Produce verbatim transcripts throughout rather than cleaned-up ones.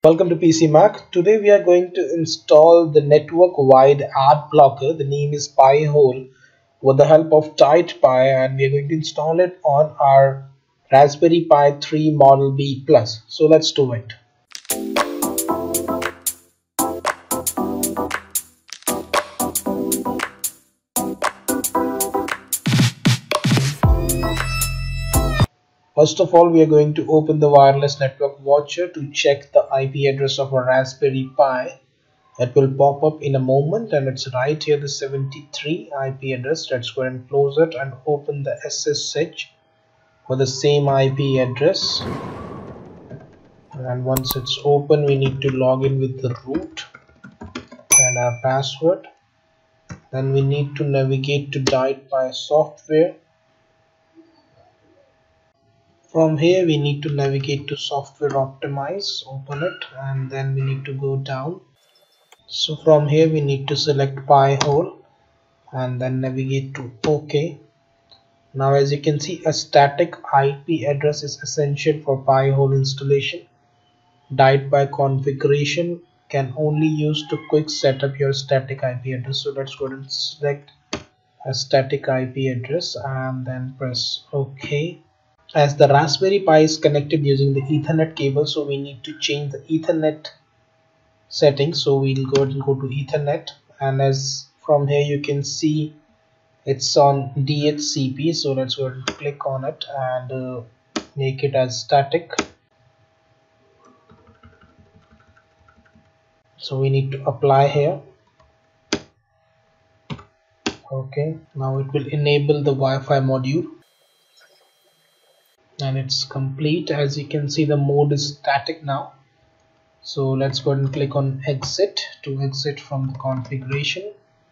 Welcome to P C Mac. Today we are going to install the network-wide ad blocker. The name is PiHole with the help of DietPi, and we are going to install it on our Raspberry Pi three Model B Plus. So let's do it. First of all, we are going to open the wireless network watcher to check the I P address of our Raspberry Pi. It will pop up in a moment, and it's right here, the seventy-three I P address. Let's go and close it and open the S S H for the same I P address. And once it's open, we need to log in with the root and our password. Then we need to navigate to DietPi software. From here we need to navigate to software optimize, open it, and then we need to go down. So from here we need to select PiHole and then navigate to OK. Now as you can see, a static I P address is essential for PiHole installation. DietPi configuration can only use to quick set up your static I P address. So let's go and select a static I P address and then press OK. As the Raspberry Pi is connected using the Ethernet cable, so we need to change the Ethernet settings. So we'll go and go to Ethernet, and as from here you can see it's on D H C P. So let's go and click on it and uh, make it as static. So we need to apply here. Okay, now it will enable the Wi-Fi module. And it's complete. As you can see, the mode is static now. So let's go ahead and click on exit to exit from the configuration.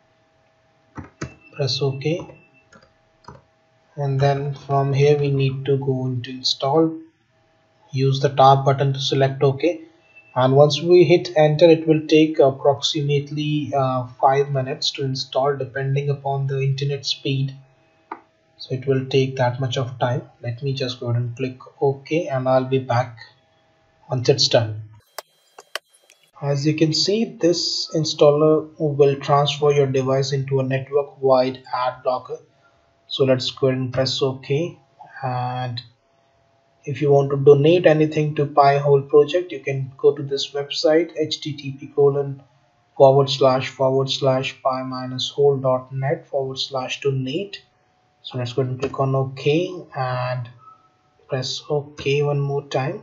Press OK, and then from here we need to go into install. Use the tab button to select OK, and once we hit enter, it will take approximately uh, five minutes to install depending upon the internet speed. So it will take that much of time. Let me just go ahead and click OK, and I'll be back once it's done. As you can see, this installer will transfer your device into a network-wide ad blocker. So let's go ahead and press OK. And if you want to donate anything to PiHole project, you can go to this website, H T T P colon forward slash forward slash pi minus hole dot net forward slash donate. So let's go ahead and click on OK and press OK one more time.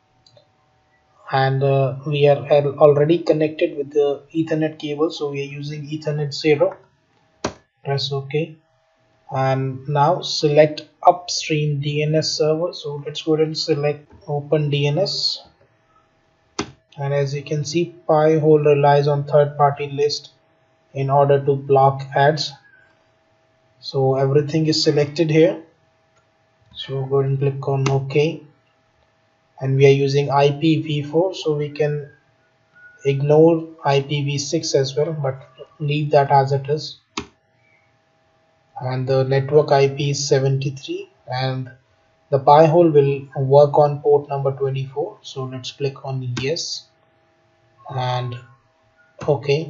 And uh, we are already connected with the Ethernet cable, so we are using Ethernet zero. Press OK, and now select upstream D N S server. So let's go ahead and select open D N S. And as you can see, PiHole relies on third-party list in order to block ads. So everything is selected here. So go ahead and click on OK. And we are using I P v four, so we can ignore I P v six as well, but leave that as it is. And the network I P is seventy-three, and the PiHole will work on port number twenty-four. So let's click on yes and OK.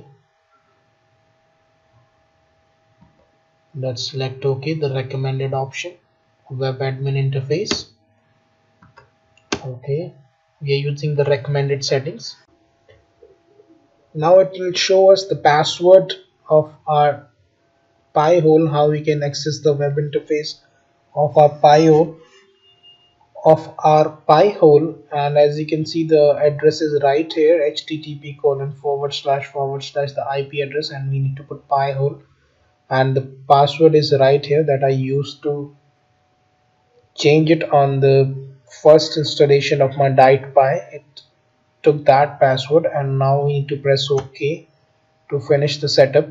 Let's select OK, the recommended option, web admin interface. Okay, we are using the recommended settings. Now it will show us the password of our PiHole, how we can access the web interface of our PiHole of our PiHole. And as you can see, the address is right here, H T T P colon forward slash forward slash the I P address, and we need to put PiHole, and the password is right here that I used to change it on the first installation of my DietPi. It took that password, and now we need to press OK to finish the setup.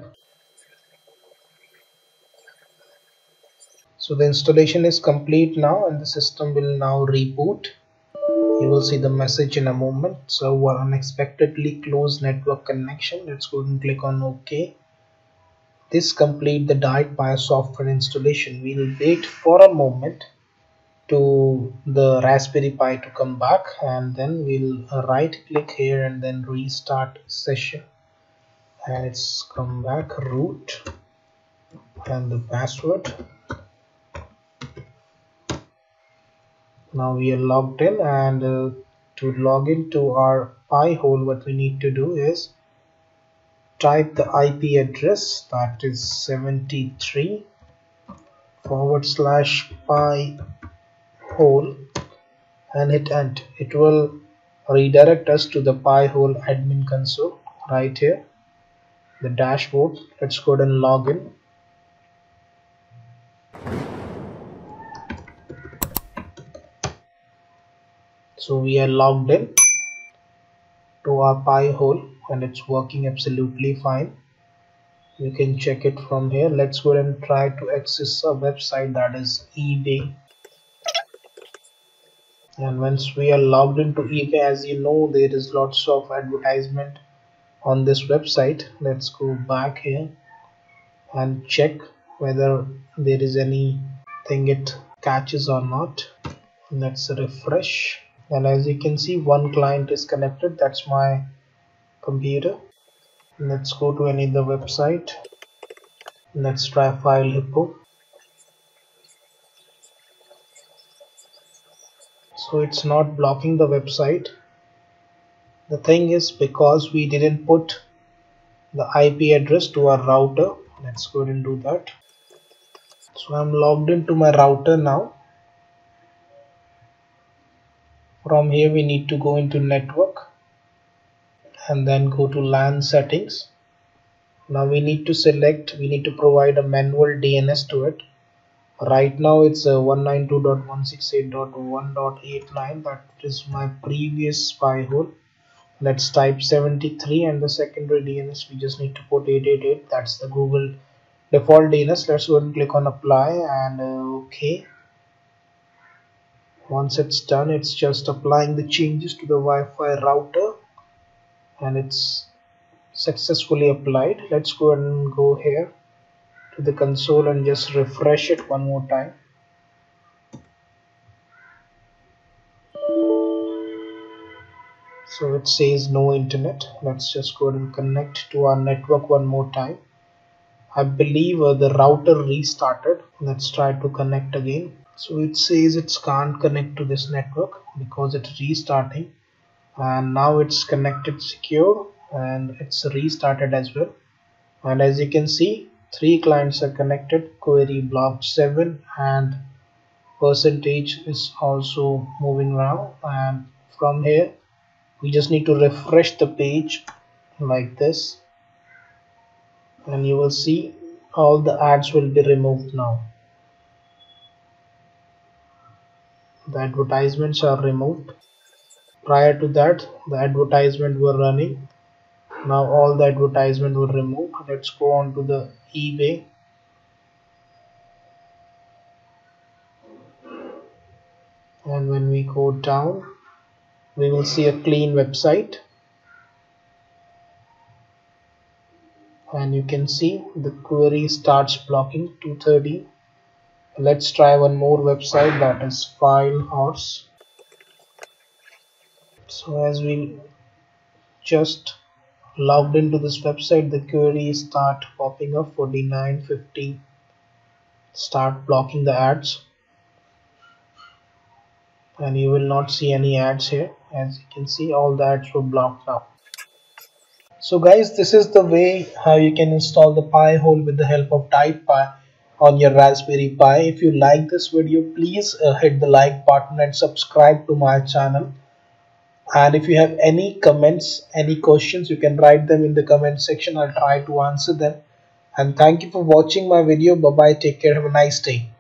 So the installation is complete now, and the system will now reboot. You will see the message in a moment. So we're unexpectedly closed network connection. Let's go and click on OK. This complete the DietPi software installation. We'll wait for a moment to the Raspberry Pi to come back, and then we'll right click here and then restart session, and it's come back root and the password. Now we are logged in, and uh, to log into our PiHole, what we need to do is type the I P address, that is seventy-three forward slash PiHole, and hit enter. It will redirect us to the PiHole admin console right here, the dashboard. Let's go ahead and log in. So we are logged in to our PiHole, and it's working absolutely fine. You can check it from here. Let's go ahead and try to access a website, that is eBay. And once we are logged into eBay, as you know, there is lots of advertisement on this website. Let's go back here and check whether there is anything it catches or not. Let's refresh, and as you can see, one client is connected. That's my computer. Let's go to any other website. Let's try File Hippo. So it's not blocking the website. The thing is, because we didn't put the I P address to our router. Let's go ahead and do that. So I'm logged into my router now. From here we need to go into network and then go to LAN settings. Now we need to select, we need to provide a manual D N S to it. Right now it's a one ninety-two dot one sixty-eight dot one dot eighty-nine. That is my previous PiHole. Let's type seventy-three, and the secondary D N S we just need to put eight eighty-eight. That's the Google default D N S. Let's go and click on apply, and uh, okay. Once it's done, it's just applying the changes to the Wi-Fi router, and it's successfully applied. Let's go and go here to the console and just refresh it one more time. So it says no internet. Let's just go and connect to our network one more time. I believe uh, the router restarted. Let's try to connect again. So it says it can't connect to this network because it's restarting, and now it's connected secure and it's restarted as well. And as you can see, three clients are connected, query block seven, and percentage is also moving around. And from here we just need to refresh the page like this, and you will see all the ads will be removed now. The advertisements are removed. Prior to that, the advertisement were running. Now all the advertisement were removed. Let's go on to the eBay. And when we go down, we will see a clean website. And you can see the query starts blocking two thirty. Let's try one more website, that is File Horse. So as we just logged into this website, the query start popping up forty-nine fifty. Start blocking the ads, and you will not see any ads here. As you can see, all the ads were blocked now. So guys, this is the way how you can install the PiHole with the help of DietPi on your Raspberry Pi. If you like this video, please uh, hit the like button and subscribe to my channel. And if you have any comments, any questions, you can write them in the comment section. I'll try to answer them. And thank you for watching my video. Bye bye, take care, have a nice day.